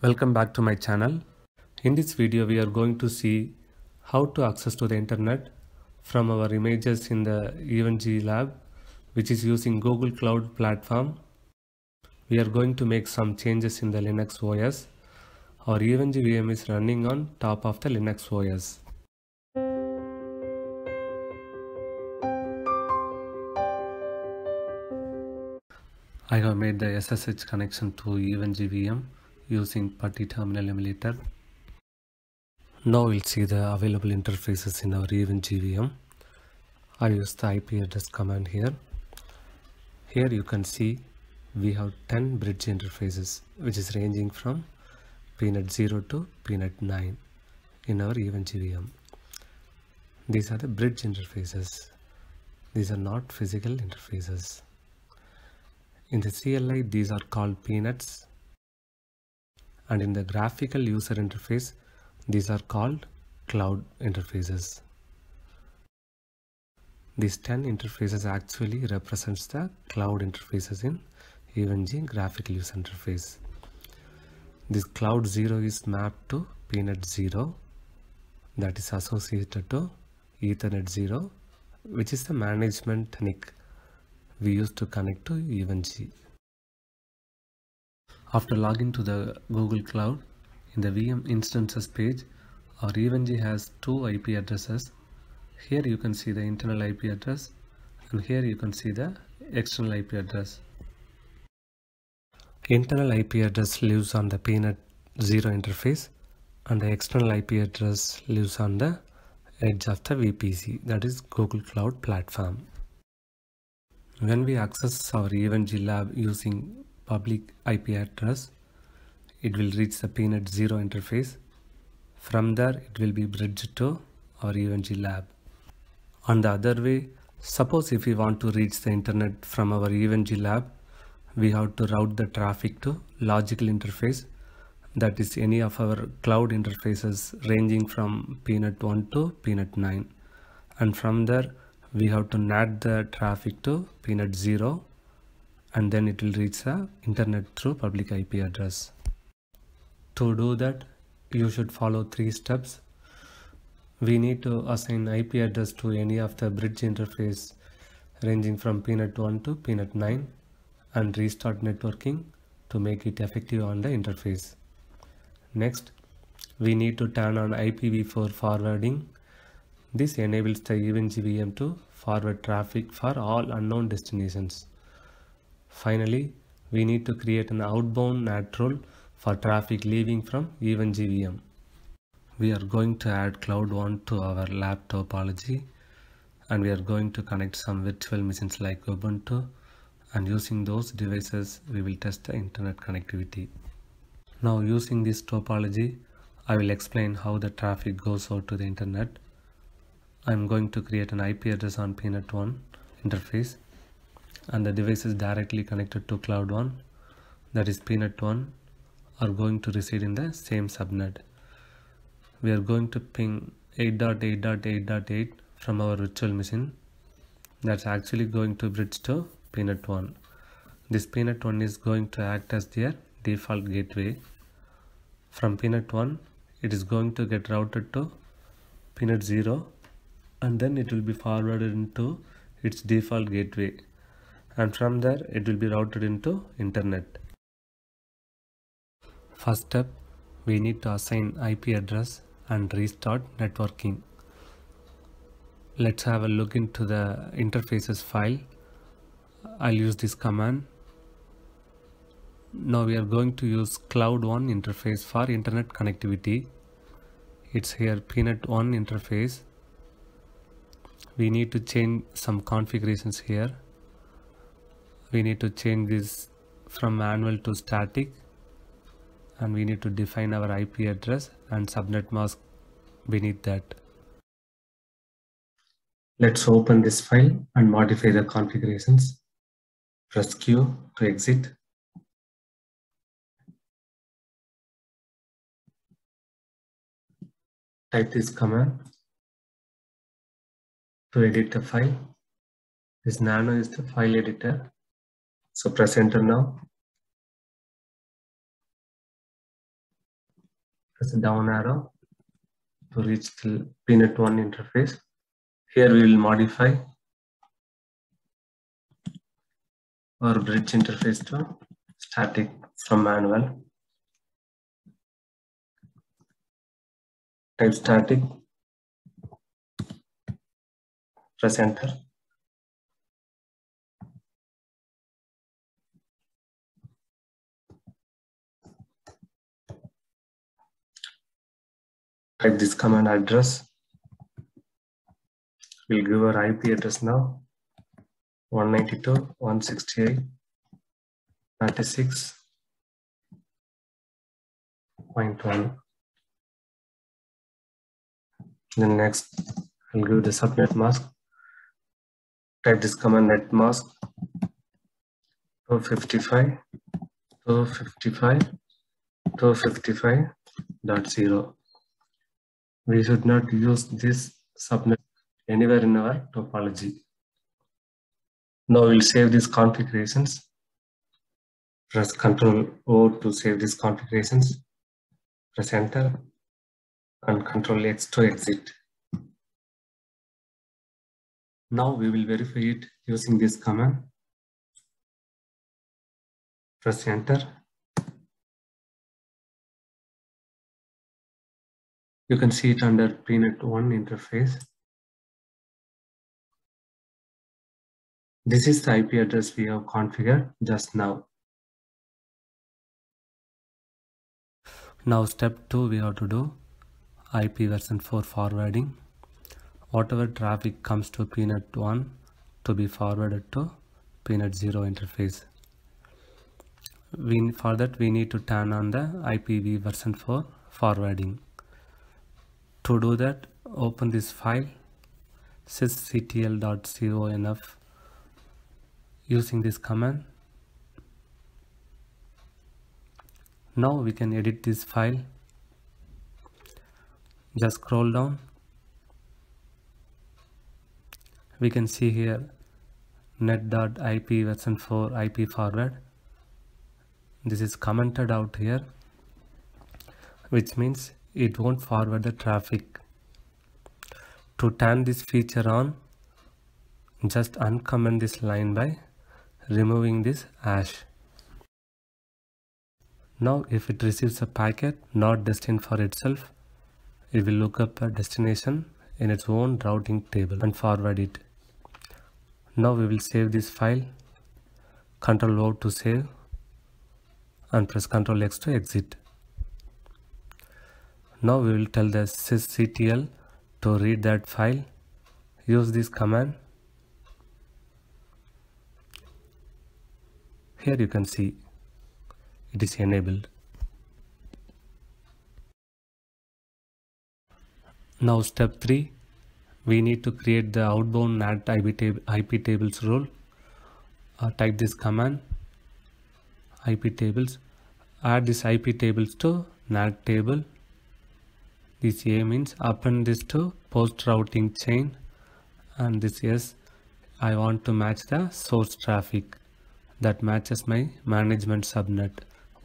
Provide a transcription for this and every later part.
Welcome back to my channel. In this video we are going to see how to access to the internet from our images in the EVNG lab, which is using Google Cloud platform. We are going to make some changes in the Linux OS. Our EVNG VM is running on top of the Linux OS. I have made the SSH connection to EVNG VM using PuTTY terminal emulator. Now we'll see the available interfaces in our EVNG VM. I use the IP address command here. Here you can see we have 10 bridge interfaces, which is ranging from PNet 0 to PNet 9 in our EVNG VM. These are the bridge interfaces. These are not physical interfaces. In the CLI, these are called PNets, and in the graphical user interface, these are called cloud interfaces. These 10 interfaces actually represents the cloud interfaces in EVNG graphical user interface. This cloud 0 is mapped to PNet 0, that is associated to Ethernet 0, which is the management NIC we use to connect to EVNG. After logging to the Google Cloud, in the VM instances page, our EVNG has two IP addresses. Here you can see the internal IP address, and here you can see the external IP address. Internal IP address lives on the PNet 0 interface, and the external IP address lives on the edge of the VPC, that is Google Cloud platform. When we access our EVNG lab using public IP address, it will reach the PNet 0 interface. From there, it will be bridged to our EVNG lab. On the other way, suppose if we want to reach the internet from our EVNG lab, we have to route the traffic to logical interface, that is any of our cloud interfaces ranging from PNet 1 to PNet 9, and from there we have to NAT the traffic to PNet 0, and then it will reach the internet through public IP address. To do that, you should follow 3 steps. We need to assign IP address to any of the bridge interface ranging from PNet 1 to PNet 9 and restart networking to make it effective on the interface. Next, we need to turn on IPv4 forwarding. This enables the EVNG VM to forward traffic for all unknown destinations. Finally, we need to create an outbound NAT role for traffic leaving from EVNG VM. We are going to add Cloud 1 to our lab topology, and we are going to connect some virtual machines like Ubuntu, and using those devices we will test the internet connectivity. Now, using this topology, I will explain how the traffic goes out to the internet. I am going to create an IP address on PNet 1 interface, and the devices directly connected to Cloud 1, that is PNet 1, are going to reside in the same subnet. We are going to ping 8.8.8.8 from our virtual machine. That's actually going to bridge to PNet 1. This PNet 1 is going to act as their default gateway. From PNet 1, it is going to get routed to PNet 0, and then it will be forwarded into its default gateway, and from there it will be routed into internet. First step, we need to assign IP address and restart networking. Let's have a look into the interfaces file. I'll use this command. Now we are going to use Cloud 1 interface for internet connectivity. It's here PNet 1 interface. We need to change some configurations here. We need to change this from manual to static, and we need to define our IP address and subnet mask beneath that. Let's open this file and modify the configurations. Press Q to exit. Type this command to edit the file. This nano is the file editor. So press enter now. press the down arrow to reach the PNet 1 interface. Here we will modify our bridge interface to static from manual. Type static, press enter. Type this command address. We'll give our IP address now, 192.168.36.1. Then next, I'll give the subnet mask. Type this command netmask 255.255.255.0. We should not use this subnet anywhere in our topology. Now we'll save these configurations. Press Ctrl O to save these configurations. Press enter and Ctrl X to exit. Now we will verify it using this command. Press enter. You can see it under PNet 1 interface. This is the IP address we have configured just now. Now step 2 we have to do IPv4 forwarding. Whatever traffic comes to PNet 1 to be forwarded to PNet 0 interface. For that we need to turn on the IPv4 forwarding. To do that, open this file sysctl.conf using this command. Now we can edit this file. Just scroll down. We can see here net.ipv4 IP forward. This is commented out here, which means it won't forward the traffic. To turn this feature on, just uncomment this line by removing this hash. Now if it receives a packet not destined for itself, it will look up a destination in its own routing table and forward it. Now we will save this file, Ctrl O to save and press Ctrl X to exit. Now we will tell the sysctl to read that file. Use this command. Here you can see it is enabled. Now step 3, we need to create the outbound NAT IP tables rule. Type this command IP tables. Add this IP tables to NAT table. This A means append this to post routing chain, and this S I want to match the source traffic that matches my management subnet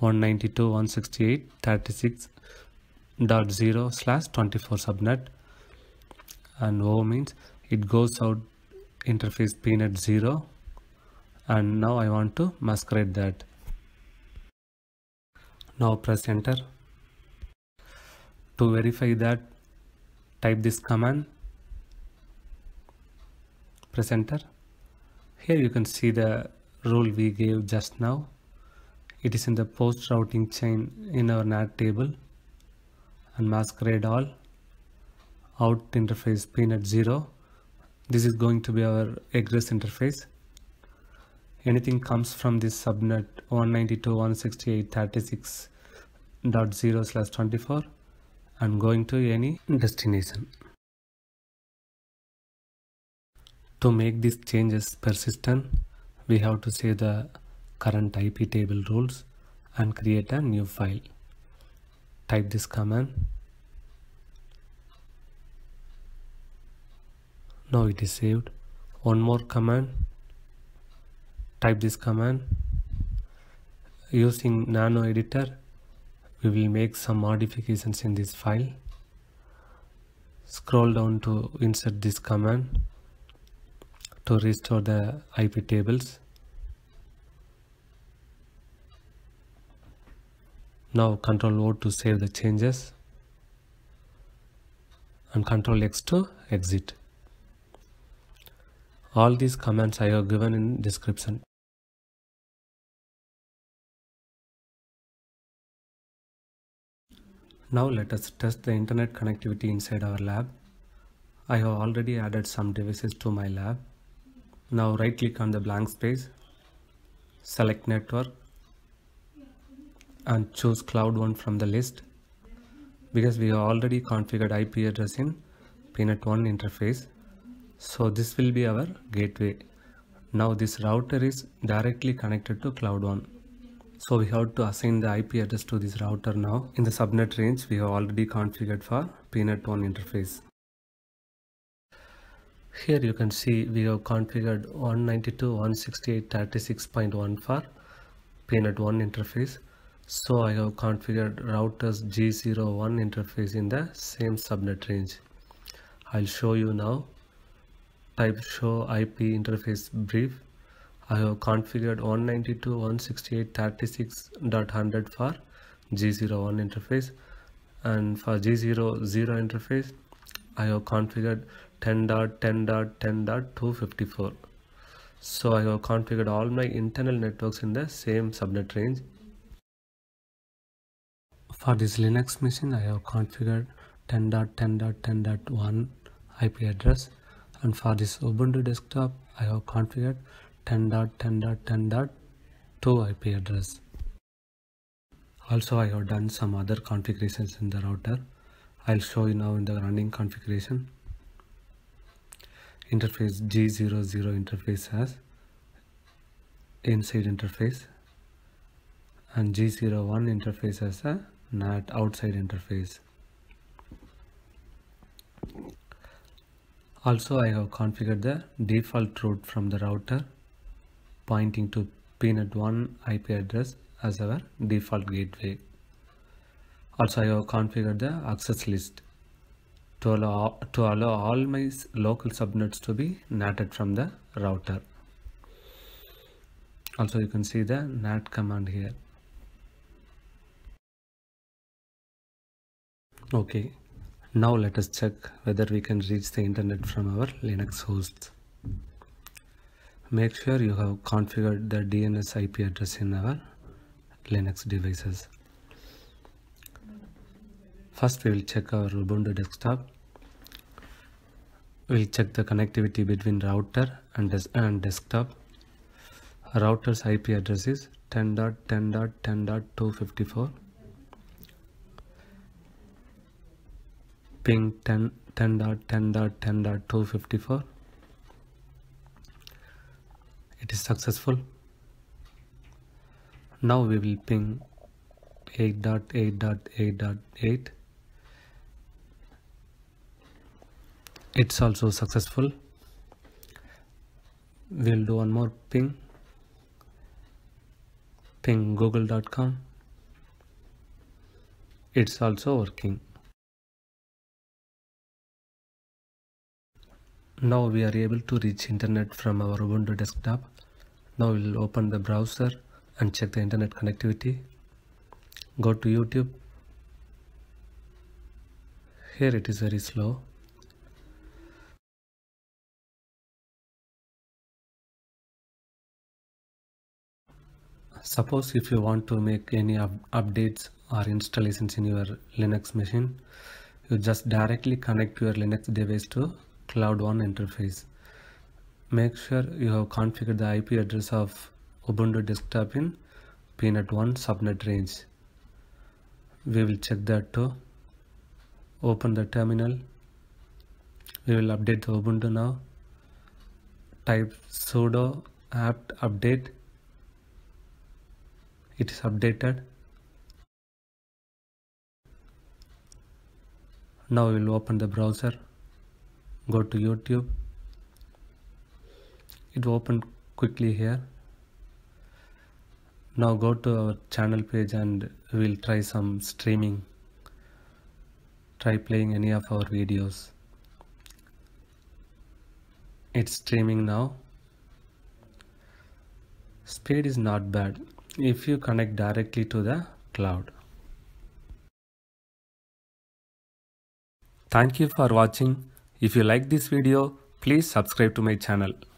192.168.36.0/24 subnet, and O means it goes out interface PNet 0, and now I want to masquerade that. Now press enter. To verify that, type this command, press enter. Here you can see the rule we gave just now. It is in the post routing chain in our NAT table, and masquerade all, out interface PNet 0. This is going to be our egress interface. Anything comes from this subnet 192.168.36.0/24 and going to any destination. To make these changes persistent, we have to save the current IP table rules and create a new file. Type this command. Now it is saved. One more command. Type this command. Using nano editor, We will make some modifications in this file. Scroll down to insert this command to restore the IP tables. Now Ctrl O to save the changes and Ctrl X to exit. All these commands I have given in description. Now let us test the internet connectivity inside our lab. I have already added some devices to my lab. Now right click on the blank space, select network and choose cloud one from the list. Because we have already configured IP address in pnet1 interface, so this will be our gateway. Now this router is directly connected to cloud one. So we have to assign the IP address to this router now. In the subnet range, we have already configured for pnet1 interface. Here you can see we have configured 192.168.36.1 for pnet1 interface. So I have configured routers G01 interface in the same subnet range. I'll show you now. Type show IP interface brief. I have configured 192.168.36.100 for G01 interface, and for G00 interface I have configured 10.10.10.254. So I have configured all my internal networks in the same subnet range. For this Linux machine I have configured 10.10.10.1 IP address, and for this Ubuntu desktop I have configured 10.10.10.2 IP address. Also I have done some other configurations in the router. I'll show you now in the running configuration. Interface G00 interface has inside interface, and G01 interface has a NAT outside interface. Also I have configured the default route from the router pointing to pnet1 IP address as our default gateway. Also I have configured the access list to allow all my local subnets to be NATed from the router. Also you can see the NAT command here. Okay, now let us check whether we can reach the internet from our Linux hosts. Make sure you have configured the DNS IP address in our Linux devices. First we will check our Ubuntu desktop. We will check the connectivity between router and desktop. Our router's IP address is 10.10.10.254. Ping 10.10.10.254. It is successful. Now we will ping 8.8.8.8. It's also successful. We'll do one more ping google.com. It's also working. Now we are able to reach internet from our Ubuntu desktop. Now we will open the browser and check the internet connectivity. Go to YouTube. Here it is very slow. Suppose if you want to make any updates or installations in your Linux machine, you just directly connect your Linux device to Cloud One interface. Make sure you have configured the IP address of Ubuntu desktop in pnet1 subnet range. We will check that too. Open the terminal. We will update the Ubuntu now. Type sudo apt update. It is updated. Now we will open the browser. Go to YouTube. It will open quickly here. Now go to our channel page and we'll try some streaming. Try playing any of our videos. It's streaming now. Speed is not bad if you connect directly to the cloud. Thank you for watching. If you like this video, please subscribe to my channel.